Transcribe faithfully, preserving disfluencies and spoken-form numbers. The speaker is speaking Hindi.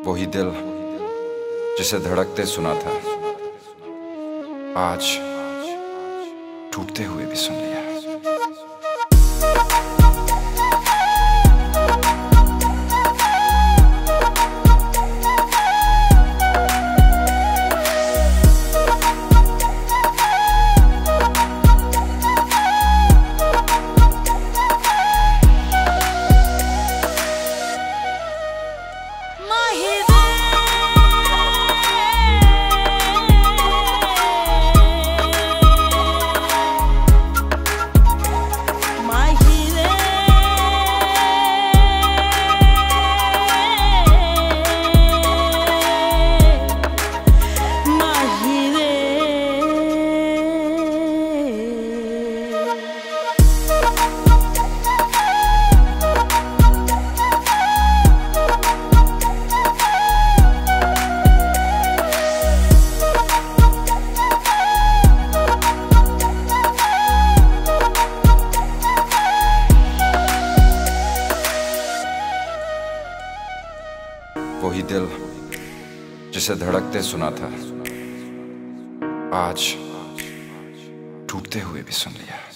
वही दिल जिसे धड़कते सुना था, आज टूटते हुए भी सुन लिया। वही दिल जिसे धड़कते सुना था, आज टूटते हुए भी सुन लिया।